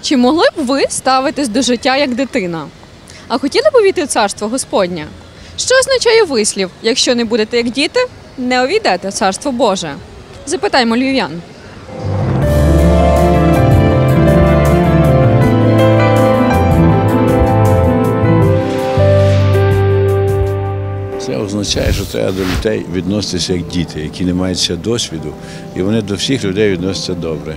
Чи могли б ви ставитись до життя як дитина? А хотіли б увійти в царство Господнє? Що означає вислів: якщо не будете як діти, не увійдете в царство Боже? Запитаймо львів'ян. Це означає, що треба до людей відноситися як діти, які не мають ще досвіду, і вони до всіх людей відносяться добре.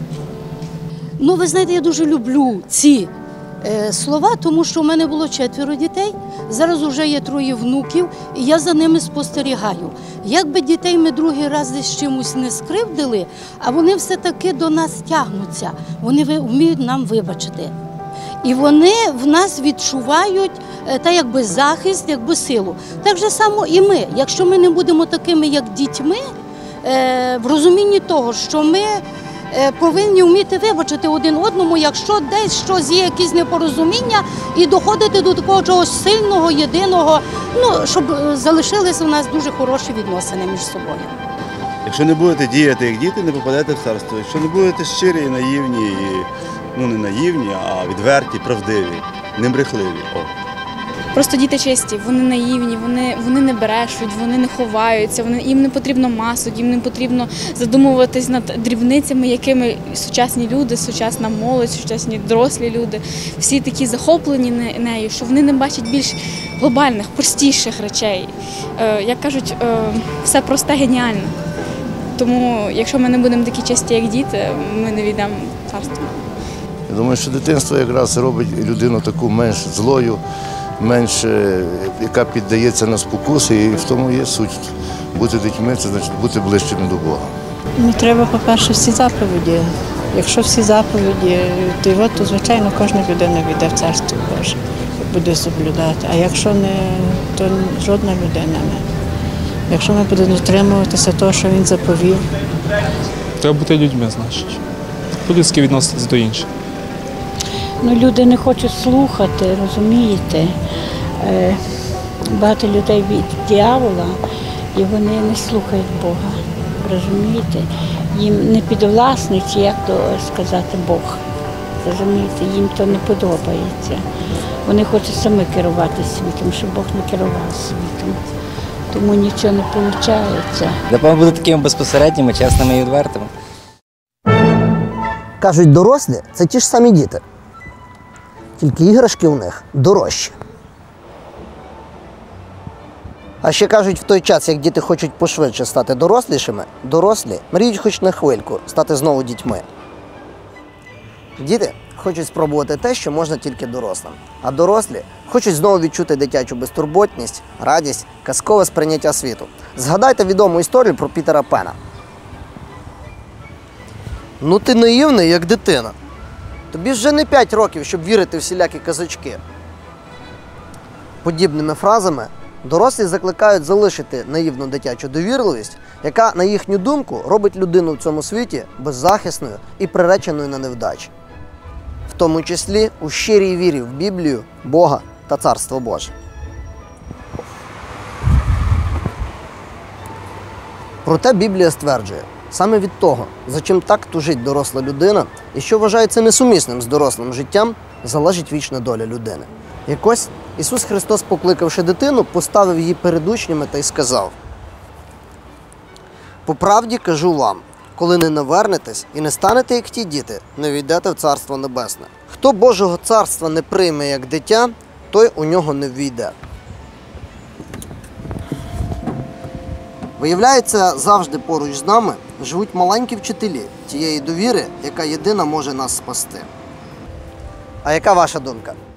Ну, ви знаєте, я дуже люблю ці слова, тому що в мене було 4 дітей, зараз вже є 3 внуків, і я за ними спостерігаю. Якби дітей ми другий раз десь чимось не скривдили, а вони все-таки до нас тягнуться, вони вміють нам вибачити. І вони в нас відчувають та якби захист, якби силу. Так же само і ми. Якщо ми не будемо такими, як дітьми, в розумінні того, що ми повинні вміти вибачити один одному, якщо десь щось є, якісь непорозуміння, і доходити до такого чогось сильного, єдиного, щоб залишилися у нас дуже хороші відносини між собою. Якщо не будете діяти як діти, не попадете в царство. Якщо не будете щирі і наївні, не наївні, а відверті, правдиві, не брехливі. Просто діти чисті, вони наївні, вони не брешуть, вони не ховаються, їм не потрібно масок, їм не потрібно задумуватись над дрібницями, якими сучасні люди, сучасна молодь, сучасні дорослі люди, всі такі захоплені нею, що вони не бачать більш глобальних, простіших речей. Як кажуть, все просте, геніально. Тому, якщо ми не будемо такі чисті, як діти, ми не війдемо в царство. Я думаю, що дитинство якраз робить людину таку менш злою, менш, яка піддається на спокуси, і в тому є суть. Бути дітьми – це значить бути ближчими до Бога. Треба, по-перше, всі заповіді. Якщо всі заповіді, то, звичайно, кожна людина війде в царство Боже, буде соблюдати. А якщо не, то жодна людина не. Якщо ми будемо дотримуватися того, що він заповів. Треба бути людьми, значить. По-людськи відноситися до інших. Люди не хочуть слухати, розумієте. Багато людей від диявола, і вони не слухають Бога, розумієте. Їм не підвласний, як то сказати, Бог, розумієте, їм то не подобається. Вони хочуть самі керувати світом, щоб Бог не керував світом. Тому нічого не виходить. Напевно, бути такими безпосередніми, чесними і відвертими. Кажуть, дорослі – це ті ж самі діти. Тільки іграшки у них дорожчі. А ще кажуть, в той час, як діти хочуть пошвидше стати дорослішими, дорослі мріють хоч на хвильку стати знову дітьми. Діти хочуть спробувати те, що можна тільки дорослим. А дорослі хочуть знову відчути дитячу безтурботність, радість, казкове сприйняття світу. Згадайте відому історію про Пітера Пена. Ну ти наївний, як дитина. Тобі вже не 5 років, щоб вірити в всілякі казочки. Подібними фразами дорослі закликають залишити наївну дитячу довірливість, яка, на їхню думку, робить людину в цьому світі беззахисною і приреченою на невдачі. В тому числі у щирій вірі в Біблію, Бога та Царство Боже. Проте Біблія стверджує, саме від того, за чим так тужить доросла людина і що вважається несумісним з дорослим життям, залежить вічна доля людини. Якось Ісус Христос, покликавши дитину, поставив її перед учнями та й сказав: «По правді кажу вам, коли не навернетесь і не станете, як ті діти, не війдете в Царство Небесне. Хто Божого Царства не прийме як дитя, той у нього не ввійде». Виявляється, завжди поруч з нами живуть маленькі вчителі тієї довіри, яка єдина може нас спасти. А яка ваша думка?